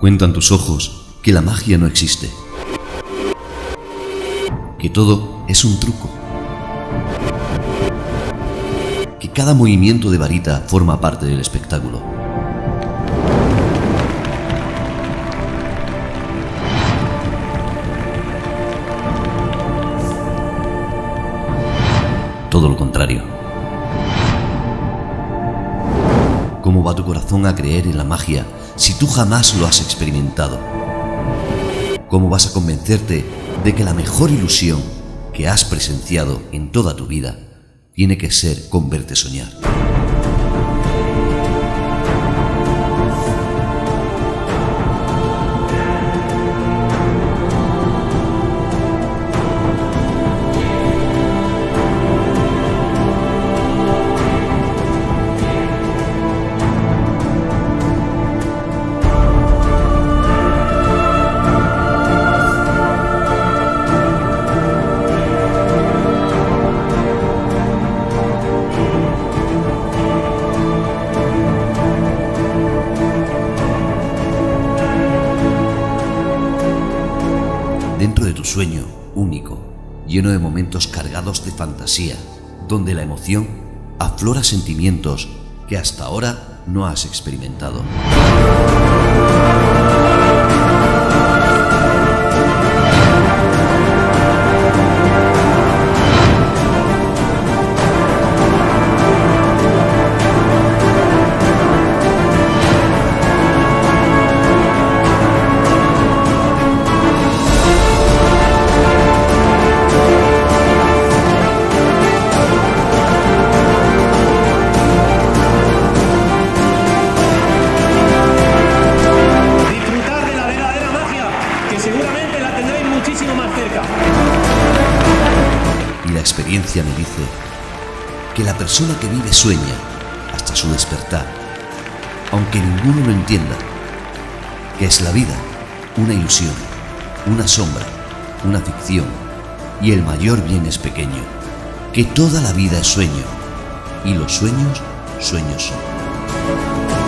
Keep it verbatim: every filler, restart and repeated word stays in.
Cuentan tus ojos que la magia no existe, que todo es un truco, que cada movimiento de varita forma parte del espectáculo. Todo lo contrario. ¿Cómo va tu corazón a creer en la magia si tú jamás lo has experimentado? ¿Cómo vas a convencerte de que la mejor ilusión que has presenciado en toda tu vida tiene que ser con verte soñar? Dentro de tu sueño único, lleno de momentos cargados de fantasía, donde la emoción aflora sentimientos que hasta ahora no has experimentado. Y la experiencia me dice que la persona que vive sueña hasta su despertar, aunque ninguno lo entienda, que es la vida una ilusión, una sombra, una ficción, y el mayor bien es pequeño, que toda la vida es sueño, y los sueños, sueños son.